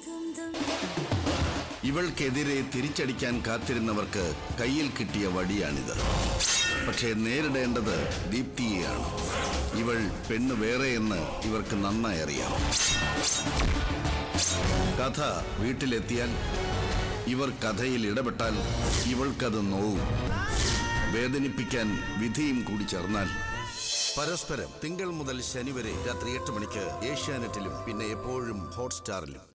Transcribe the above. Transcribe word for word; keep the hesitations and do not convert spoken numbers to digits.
ഇവൾക്കെതിരെ തിരിച്ചടിക്കാൻ കാത്തിരുന്നവർക്ക് കയ്യിൽ കിട്ടിയ വടിയാണിത്. പക്ഷേ നേരിടേണ്ടത് ദീപ്തിയെയാണ്. ഇവൾ പെണ്ണ് വേറെയെന്ന് ഇവർക്ക് നന്നായി അറിയാം. കഥ വീട്ടിലെത്തിയാൽ, ഇവർ കഥയിൽ ഇടപെട്ടാൽ ഇവൾക്കത് നോവും. വേദനിപ്പിക്കാൻ വിധിയും കൂടി ചേർന്നാൽ പരസ്പരം തിങ്കൾ മുതൽ ശനി വരെ രാത്രി എട്ട് മണിക്ക് ഏഷ്യാനെറ്റിലും പിന്നെ എപ്പോഴും ഹോട്ട്സ്റ്റാറിലും.